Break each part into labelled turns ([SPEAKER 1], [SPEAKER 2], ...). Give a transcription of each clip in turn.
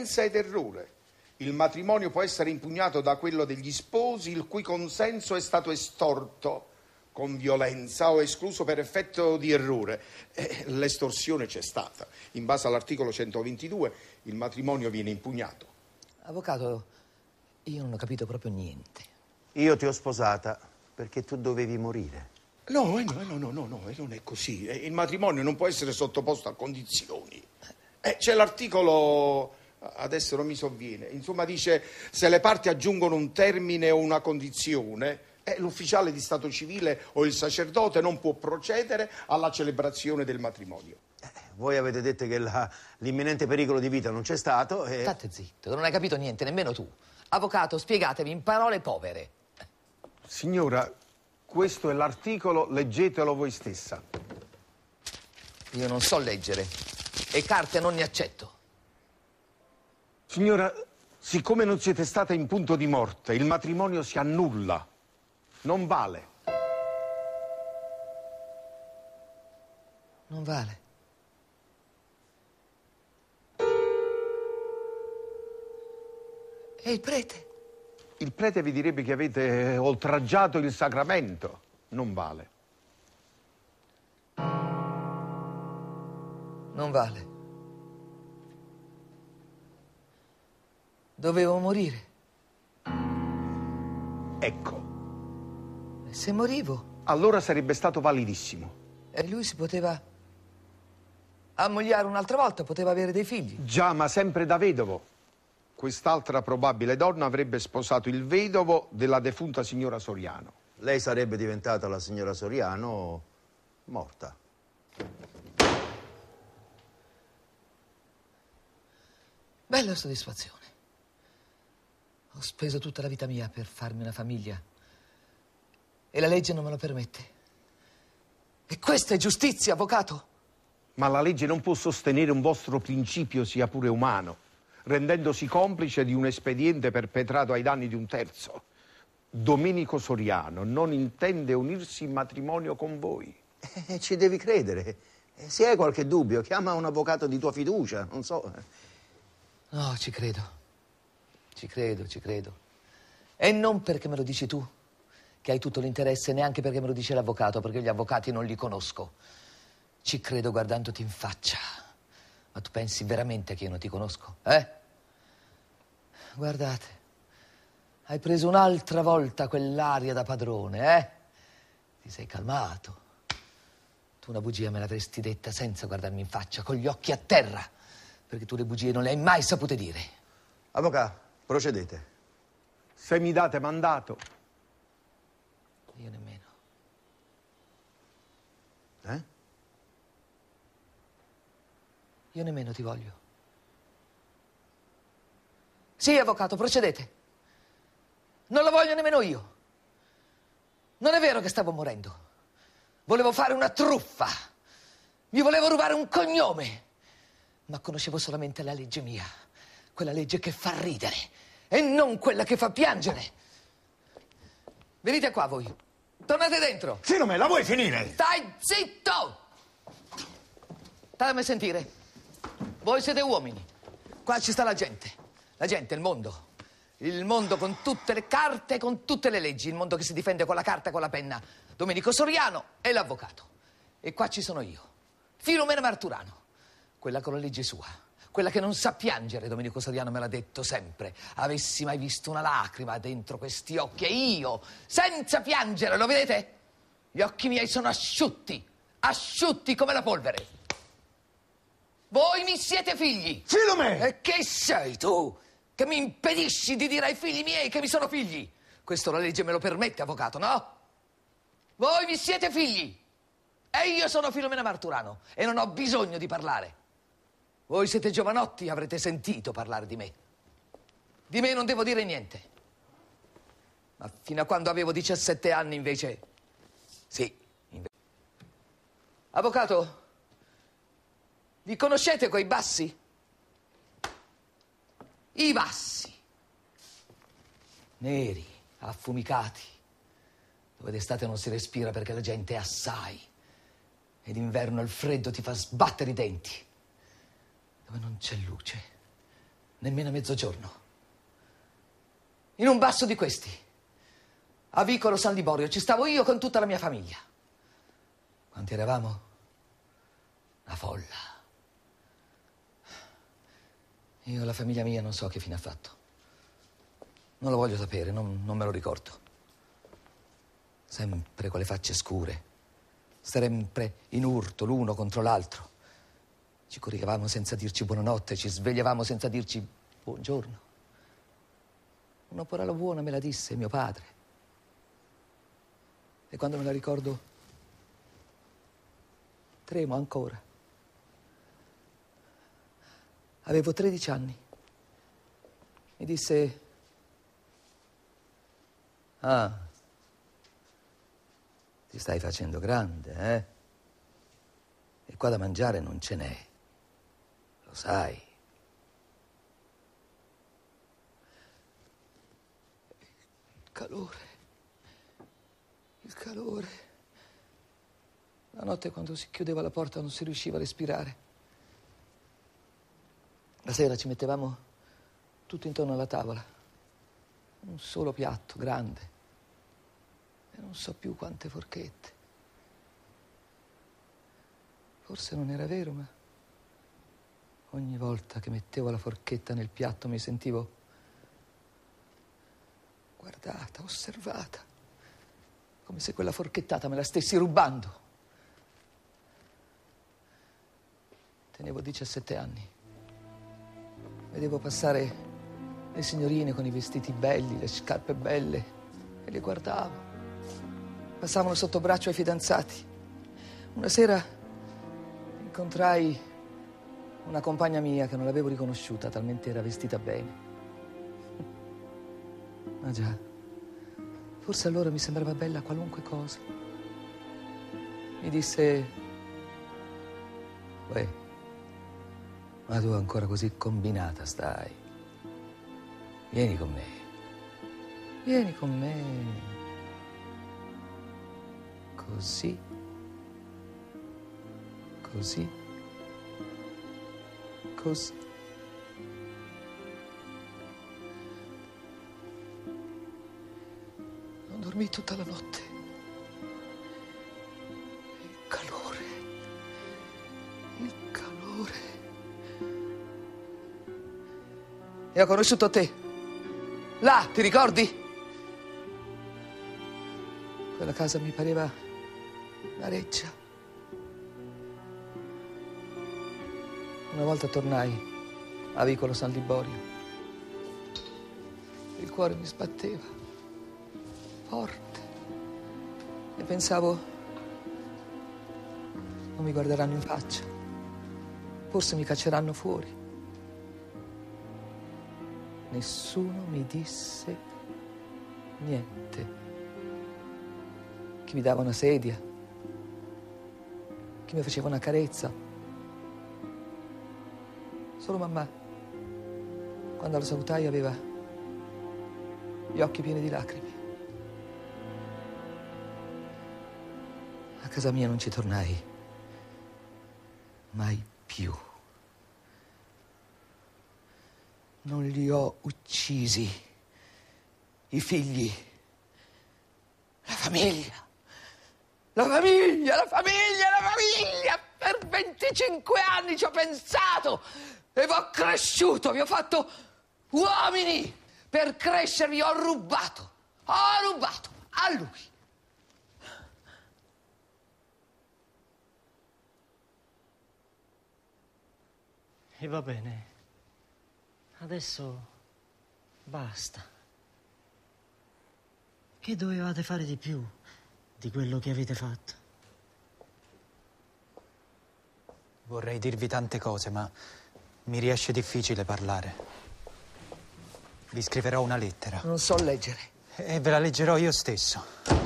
[SPEAKER 1] violenza ed errore. Il matrimonio può essere impugnato da quello degli sposi il cui consenso è stato estorto con violenza o escluso per effetto di errore. L'estorsione c'è stata. In base all'articolo 122 il matrimonio viene impugnato.
[SPEAKER 2] Avvocato, io non ho capito proprio niente.
[SPEAKER 3] Io ti ho sposata perché tu dovevi morire.
[SPEAKER 1] No, non è così. Il matrimonio non può essere sottoposto a condizioni. C'è l'articolo, adesso non mi sovviene, insomma dice se le parti aggiungono un termine o una condizione, l'ufficiale di stato civile o il sacerdote non può procedere alla celebrazione del matrimonio.
[SPEAKER 3] Voi avete detto che l'imminente pericolo di vita non c'è stato e...
[SPEAKER 2] State zitto, non hai capito niente, nemmeno tu. Avvocato, spiegatevi in parole povere.
[SPEAKER 1] Signora, questo è l'articolo, leggetelo voi stessa.
[SPEAKER 2] Io non so leggere e carte non ne accetto.
[SPEAKER 1] Signora, siccome non siete stata in punto di morte, il matrimonio si annulla. Non vale.
[SPEAKER 2] Non vale. E il prete?
[SPEAKER 1] Il prete vi direbbe che avete oltraggiato il sacramento. Non vale.
[SPEAKER 2] Non vale. Dovevo morire.
[SPEAKER 1] Ecco.
[SPEAKER 2] E se morivo?
[SPEAKER 1] Allora sarebbe stato validissimo.
[SPEAKER 2] E lui si poteva ammogliare un'altra volta, poteva avere dei figli.
[SPEAKER 1] Già, ma sempre da vedovo. Quest'altra probabile donna avrebbe sposato il vedovo della defunta signora Soriano.
[SPEAKER 3] Lei sarebbe diventata la signora Soriano morta.
[SPEAKER 2] Bella soddisfazione. Ho speso tutta la vita mia per farmi una famiglia e la legge non me lo permette. E questa è giustizia, avvocato?
[SPEAKER 1] Ma la legge non può sostenere un vostro principio, sia pure umano, rendendosi complice di un espediente perpetrato ai danni di un terzo. Domenico Soriano non intende unirsi in matrimonio con voi.
[SPEAKER 3] Ci devi credere. Se hai qualche dubbio, chiama un avvocato di tua fiducia, non so.
[SPEAKER 2] No, ci credo. Ci credo, ci credo. E non perché me lo dici tu, che hai tutto l'interesse, neanche perché me lo dice l'avvocato, perché gli avvocati non li conosco. Ci credo guardandoti in faccia. Ma tu pensi veramente che io non ti conosco, eh? Guardate, hai preso un'altra volta quell'aria da padrone, eh? Ti sei calmato. Tu una bugia me l'avresti detta senza guardarmi in faccia, con gli occhi a terra, perché tu le bugie non le hai mai sapute dire.
[SPEAKER 3] Avvocato, procedete.
[SPEAKER 1] Se mi date mandato.
[SPEAKER 2] Io nemmeno. Io nemmeno ti voglio. Sì, avvocato, procedete. Non lo voglio nemmeno io. Non è vero che stavo morendo. Volevo fare una truffa. Mi volevo rubare un cognome. Ma conoscevo solamente la legge mia. Quella legge che fa ridere e non quella che fa piangere. Venite qua voi. Tornate dentro.
[SPEAKER 4] Sì, non me la vuoi finire?
[SPEAKER 2] Stai zitto! Stammi a sentire. Voi siete uomini. Qua ci sta la gente. La gente, il mondo. Il mondo con tutte le carte e con tutte le leggi. Il mondo che si difende con la carta e con la penna. Domenico Soriano e l'avvocato. E qua ci sono io. Filomena Marturano. Quella con la legge sua. Quella che non sa piangere, Domenico Soriano me l'ha detto sempre. Avessi mai visto una lacrima dentro questi occhi e io, senza piangere, lo vedete? Gli occhi miei sono asciutti. Asciutti come la polvere. Voi mi siete figli.
[SPEAKER 4] Filomena!
[SPEAKER 2] E che sei tu? Che mi impedisci di dire ai figli miei che mi sono figli? Questo la legge me lo permette, avvocato, no? Voi mi siete figli. E io sono Filomena Marturano e non ho bisogno di parlare. Voi siete giovanotti, avrete sentito parlare di me. Di me non devo dire niente. Ma fino a quando avevo 17 anni, invece... Sì. Avvocato, li conoscete quei bassi? I bassi. Neri, affumicati, dove d'estate non si respira perché la gente è assai. E d'inverno il freddo ti fa sbattere i denti. Dove non c'è luce, nemmeno a mezzogiorno. In un basso di questi, a Vicolo San Liborio, ci stavo io con tutta la mia famiglia. Quanti eravamo? Una folla. Io la famiglia mia non so che fine ha fatto. Non lo voglio sapere, non me lo ricordo. Sempre quelle facce scure, sempre in urto l'uno contro l'altro. Ci coricavamo senza dirci buonanotte, ci svegliavamo senza dirci buongiorno. Una parola buona me la disse mio padre. E quando me la ricordo, tremo ancora. Avevo 13 anni. Mi disse: ah, ti stai facendo grande, eh? E qua da mangiare non ce n'è, lo sai. Il calore. La notte quando si chiudeva la porta non si riusciva a respirare. La sera ci mettevamo tutto intorno alla tavola. Un solo piatto grande. E non so più quante forchette. Forse non era vero, ma ogni volta che mettevo la forchetta nel piatto mi sentivo guardata, osservata, come se quella forchettata me la stessi rubando. Tenevo 17 anni. Vedevo passare le signorine con i vestiti belli, le scarpe belle, e le guardavo. Passavano sotto braccio ai fidanzati. Una sera incontrai una compagna mia che non l'avevo riconosciuta, talmente era vestita bene. Ma già, forse allora mi sembrava bella qualunque cosa. Mi disse: uè, ma tu ancora così combinata stai. Vieni con me. Vieni con me. Così. Così. Così. Non dormii tutta la notte. Il calore. Il calore. E ho conosciuto te. Là, ti ricordi? Quella casa mi pareva una reggia. Una volta tornai a Vicolo San Liborio. Il cuore mi sbatteva forte e pensavo: non mi guarderanno in faccia, forse mi cacceranno fuori. Nessuno mi disse niente. Chi mi dava una sedia, chi mi faceva una carezza. Solo mamma, quando la salutai, aveva gli occhi pieni di lacrime. A casa mia non ci tornai mai più. Non li ho uccisi, i figli, la famiglia. La famiglia, la famiglia, la famiglia! Per 25 anni ci ho pensato e vi ho cresciuto, vi ho fatto uomini. Per crescervi ho rubato a lui.
[SPEAKER 4] E va bene, adesso basta. Che dovevate fare di più di quello che avete fatto?
[SPEAKER 5] Vorrei dirvi tante cose, ma mi riesce difficile parlare. Vi scriverò una lettera.
[SPEAKER 2] Non so leggere.
[SPEAKER 5] E ve la leggerò io stesso.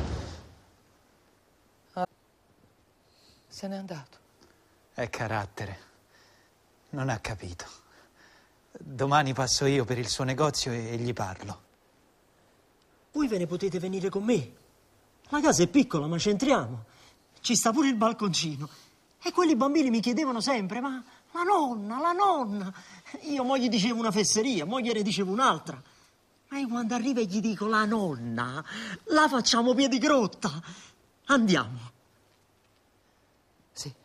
[SPEAKER 2] Se n'è andato.
[SPEAKER 5] È carattere. Non ha capito. Domani passo io per il suo negozio e gli parlo.
[SPEAKER 4] Voi ve ne potete venire con me. La casa è piccola, ma c'entriamo. Ci sta pure il balconcino. E quelli bambini mi chiedevano sempre, ma La nonna. Io mo gli dicevo una fesseria, mo gliene dicevo un'altra. Ma io quando arrivo e gli dico la nonna, la facciamo piedi grotta. Andiamo.
[SPEAKER 2] Sì.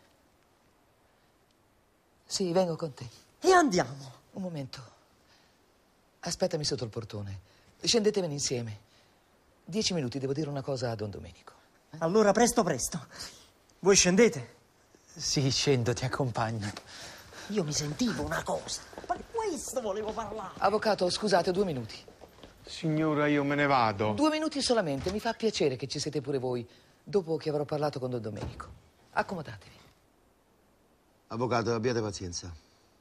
[SPEAKER 2] Sì, vengo con te.
[SPEAKER 4] E andiamo.
[SPEAKER 2] Un momento. Aspettami sotto il portone. Scendetevene insieme. 10 minuti, devo dire una cosa a Don Domenico.
[SPEAKER 4] Allora presto. Voi scendete?
[SPEAKER 5] Sì, scendo, ti accompagno.
[SPEAKER 4] Io mi sentivo una cosa. Per questo volevo parlare.
[SPEAKER 2] Avvocato, scusate, 2 minuti.
[SPEAKER 1] Signora, io me ne vado.
[SPEAKER 2] 2 minuti solamente, mi fa piacere che ci siete pure voi, dopo che avrò parlato con Don Domenico. Accomodatevi.
[SPEAKER 3] Avvocato, abbiate pazienza.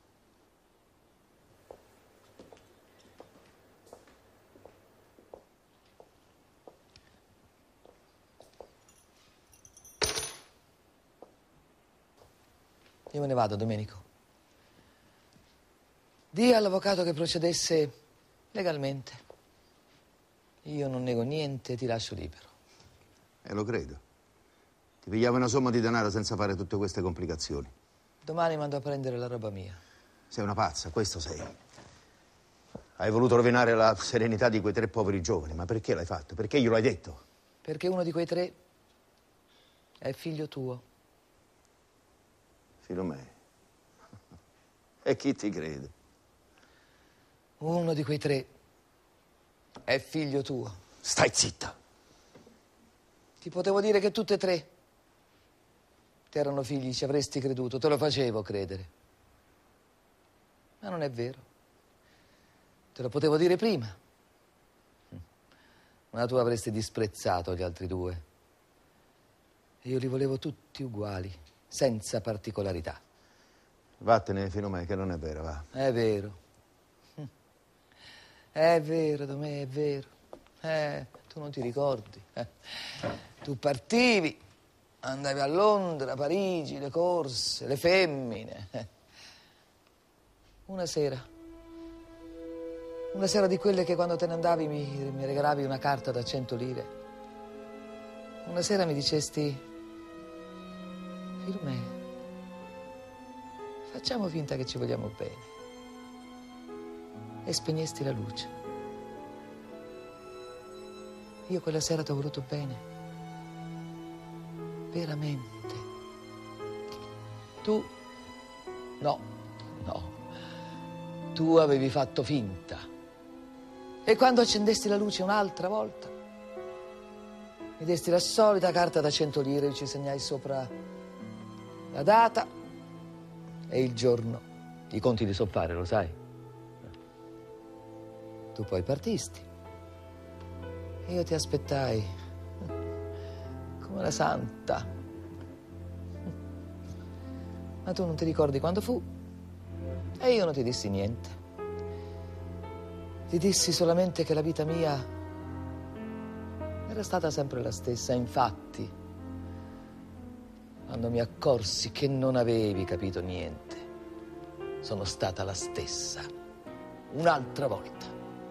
[SPEAKER 2] Io me ne vado, Domenico. Dì all'avvocato che procedesse legalmente. Io non nego niente, ti lascio libero.
[SPEAKER 3] Lo credo. Ti pigliavo una somma di denaro senza fare tutte queste complicazioni.
[SPEAKER 2] Domani mando a prendere la roba mia.
[SPEAKER 3] Sei una pazza, questo sei. Hai voluto rovinare la serenità di quei 3 poveri giovani, ma perché l'hai fatto? Perché glielo hai detto?
[SPEAKER 2] Perché uno di quei 3 è figlio tuo.
[SPEAKER 3] Filomena. E chi ti crede?
[SPEAKER 2] Uno di quei 3 è figlio tuo.
[SPEAKER 3] Stai zitta.
[SPEAKER 2] Ti potevo dire che tutte e 3 ti erano figli, ci avresti creduto, te lo facevo credere. Ma non è vero. Te lo potevo dire prima. Ma tu avresti disprezzato gli altri 2. E io li volevo tutti uguali, senza particolarità.
[SPEAKER 3] Vattene, Filomena, che non è vero, va.
[SPEAKER 2] È vero. È vero, Domè, è vero. Tu non ti ricordi. Tu partivi, andavi a Londra, a Parigi, le corse, le femmine. Una sera di quelle che quando te ne andavi mi regalavi una carta da 100 lire. Una sera mi dicesti: Filomena, facciamo finta che ci vogliamo bene. E spegnesti la luce. Io quella sera ti ho voluto bene. Veramente. Tu... No. Tu avevi fatto finta. E quando accendesti la luce un'altra volta, mi desti la solita carta da 100 lire, io ci segnai sopra la data e il giorno. I conti li so fare, lo sai. Tu poi partisti. E io ti aspettai come una santa. Ma tu non ti ricordi quando fu? E io non ti dissi niente. Ti dissi solamente che la vita mia era stata sempre la stessa. Infatti, quando mi accorsi che non avevi capito niente, sono stata la stessa. Un'altra volta.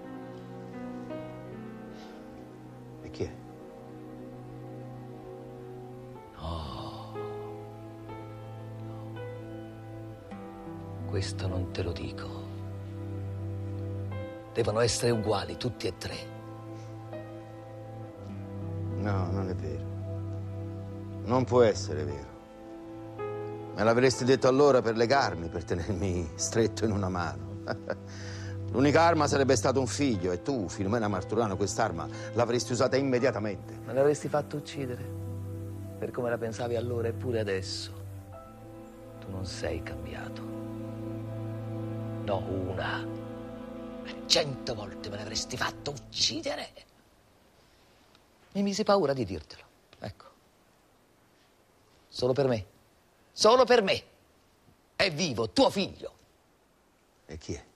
[SPEAKER 3] E chi è?
[SPEAKER 2] Questo non te lo dico. Devono essere uguali, tutti e 3.
[SPEAKER 3] No, non è vero. Non può essere vero. Me l'avresti detto allora per legarmi, per tenermi stretto in una mano. L'unica arma sarebbe stato un figlio e tu, Filomena Marturano, quest'arma l'avresti usata immediatamente.
[SPEAKER 2] Me l'avresti fatto uccidere, per come la pensavi allora eppure adesso. Tu non sei cambiato. No, 1. 100 volte me l'avresti fatto uccidere. Mi misi paura di dirtelo. Ecco. Solo per me. Solo per me. È vivo tuo figlio.
[SPEAKER 3] E chi è?